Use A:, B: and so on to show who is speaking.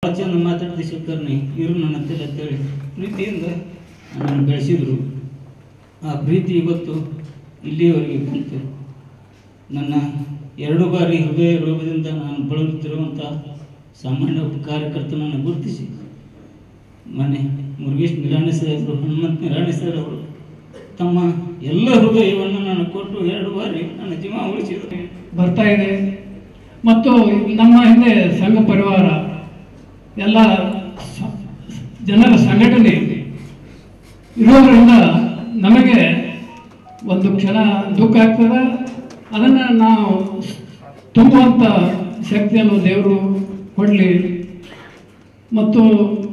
A: ಚಂದ ಮಾತಾಡಿದ ಶಿವಕರ್ಣಿ ಇವರು ನನ್ನ ಹತ್ತಿರ ಅಂತೇಳಿ ಪ್ರೀತಿಯಿಂದ ನನ್ನನ್ನು ಬೆಳೆಸಿದರು. ಆ ಪ್ರೀತಿ ಇವತ್ತು ಇಲ್ಲಿಯವರೆಗೆ ಬಂತು. ನನ್ನ 2 ಬಾರಿ ಹೃದಯ ರೋಗದಿಂದ ನಾನು ಬಳಲುತ್ತಿರುವಂಥ ಸಾಮಾನ್ಯ ಕಾರ್ಯಕರ್ತನನ್ನು ಗುರುತಿಸಿ ಮನೆ ಮುರುಗೇಶ್ ನಿರಾಣಿ ಸಾಹೇಬರು, ಹನುಮಂತ ನಿರಾಣಿ ಸರ್ ಅವರು ತಮ್ಮ ಎಲ್ಲ ಹೃದಯವನ್ನು ನಾನು ಕೊಟ್ಟು 2 ಬಾರಿ ನನ್ನ ಜೀವ ಉಳಿಸಿದರು.
B: ಬರ್ತಾ ಇದೆ ಮತ್ತು ನಮ್ಮ ಹಿಂದೆ ಸಂಘ ಪರಿವಾರ ಎಲ್ಲ ಜನರ ಸಂಘಟನೆ ಇರೋದರಿಂದ ನಮಗೆ ಒಂದು ಕ್ಷಣ ದುಃಖ ಆಗ್ತದೆ. ಅದನ್ನು ನಾವು ತುಂಬುವಂಥ ಶಕ್ತಿಯನ್ನು ದೇವರು ಕೊಡಲಿ. ಮತ್ತು